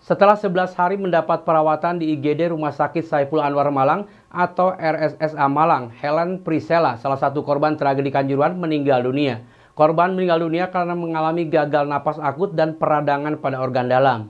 Setelah 11 hari mendapat perawatan di IGD Rumah Sakit Saiful Anwar Malang atau RSSA Malang, Helen Priscilla, salah satu korban tragedi Kanjuruhan, meninggal dunia. Korban meninggal dunia karena mengalami gagal napas akut dan peradangan pada organ dalam.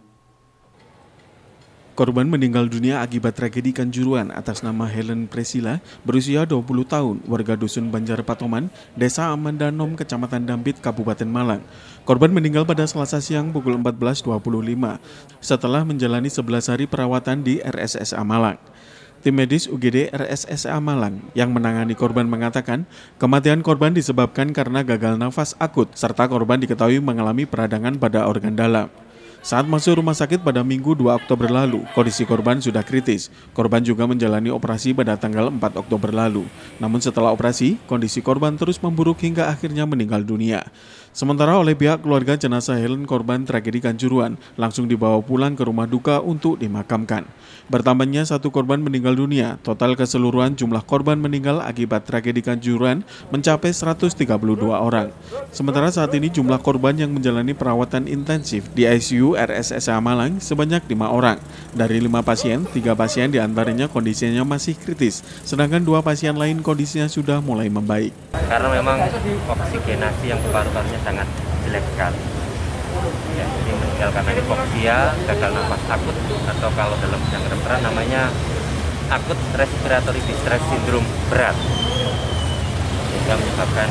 Korban meninggal dunia akibat tragedi Kanjuruhan atas nama Helen Priscilla, berusia 20 tahun, warga Dusun Banjar Patoman, Desa Amandanom, Kecamatan Dampit, Kabupaten Malang. Korban meninggal pada Selasa siang pukul 14.25 setelah menjalani 11 hari perawatan di RSSA Malang. Tim medis UGD RSSA Malang yang menangani korban mengatakan kematian korban disebabkan karena gagal nafas akut serta korban diketahui mengalami peradangan pada organ dalam. Saat masuk rumah sakit pada Minggu 2 Oktober lalu, kondisi korban sudah kritis. Korban juga menjalani operasi pada tanggal 4 Oktober lalu. Namun setelah operasi, kondisi korban terus memburuk hingga akhirnya meninggal dunia. Sementara oleh pihak keluarga, jenazah Helen korban tragedi Kanjuruhan langsung dibawa pulang ke rumah duka untuk dimakamkan. Bertambahnya satu korban meninggal dunia, total keseluruhan jumlah korban meninggal akibat tragedi Kanjuruhan mencapai 132 orang. Sementara saat ini jumlah korban yang menjalani perawatan intensif di ICU RSSA Malang sebanyak 5 orang. Dari 5 pasien, 3 pasien diantaranya kondisinya masih kritis, sedangkan 2 pasien lain kondisinya sudah mulai membaik. Karena memang oksigenasi yang ke paru-parunya sangat jelek sekali. Ya, jadi meninggal karena hipoksia, gagal nafas akut, atau kalau dalam bidang kedokteran namanya akut respiratory distress syndrome berat, sehingga menyebabkan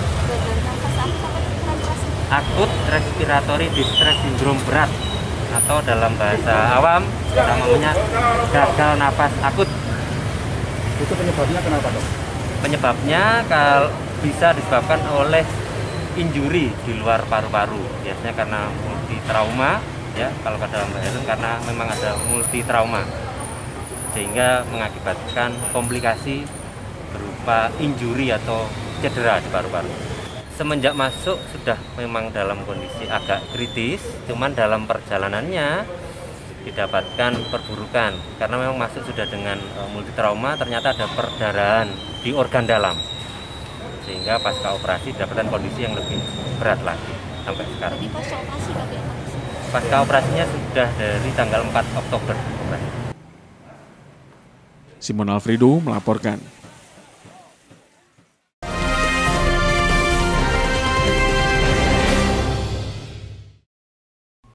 akut respiratory distress syndrome berat, atau dalam bahasa awam namanya gagal nafas akut. Itu penyebabnya kenapa, dok? Penyebabnya bisa disebabkan oleh injuri di luar paru-paru, biasanya karena multi trauma, ya kalau pada Mbak Helen karena memang ada multi trauma, sehingga mengakibatkan komplikasi berupa injuri atau cedera di paru-paru. Semenjak masuk sudah memang dalam kondisi agak kritis, cuman dalam perjalanannya didapatkan perburukan karena memang masuk sudah dengan multi trauma, ternyata ada perdarahan di organ dalam, sehingga pasca operasi didapatkan kondisi yang lebih berat lagi sampai sekarang. Pasca operasinya sudah dari tanggal 4 Oktober. Simon Alfredo melaporkan.